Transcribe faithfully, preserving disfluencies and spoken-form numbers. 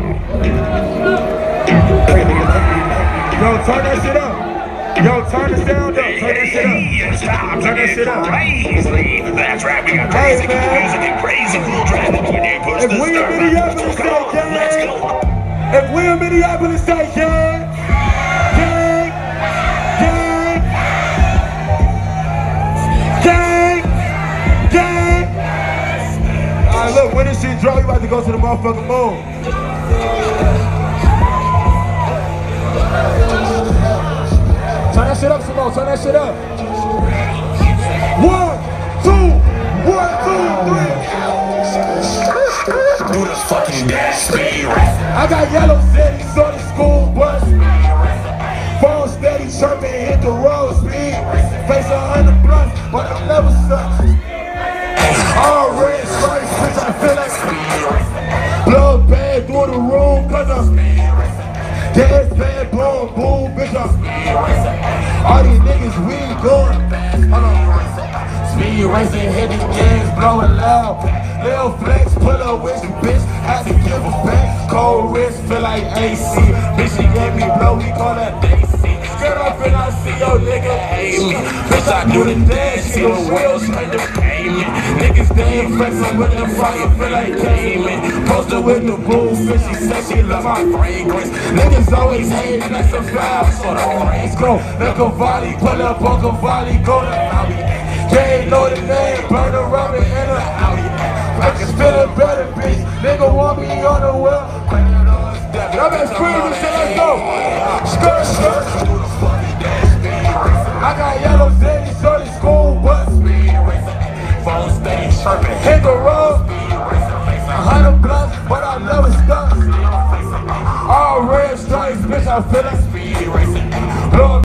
Yo, turn that shit up. Yo, turn the sound up. Turn that shit up. Stop Turn that shit up. Crazy. That's right, we got crazy Hey, man. music and crazy cool driving when they push If the we in start. Minneapolis, say Let's gang. go. If we in Minneapolis, say gang. Gang. Gang. Gang. Gang. Alright, look, when this shit drop, we about to go to the motherfucking moon. Turn that shit up, Simone. Turn that shit up. One, two, one, two, three. Do the fucking dash speed. I got yellow cities on the school bus. Phone steady chirping, hit the road speed. Face a hundred blunts, but I never suck. All red stripes, bitch, I feel like blood bad through the room, cause I'm gas bad, boom, boom, bitch, I'm all these niggas we going. Hold on. Speed racing, hit the gas, blowing loud. Lil flex, pull up with the bitch, had to give a back. Cold wrist, feel like A C. Bitch, she gave me blow, we call that Daisy. Get up and I see your nigga hate me. Bitch, I do the dance, see the wheels straight to payment. Niggas stay flexing with the fire, feel like gaming. Posted with the boo, bitch, she said she love my fragrance. Niggas always hate, that's a foul, so the race go. The Cavalli, pull up on Cavalli, go to Audi. They ain't know the name, burn the rubber in the Audi. I can spit a better bitch, nigga want me on the well. Y'all been screaming, so let's go. Skirt, skirt. I got yellow zeddies on the school bus. Phone steady chirping, hit the road. A hundred blunts, but I never stuck. All red stripes, bitch, I feel like speed racing.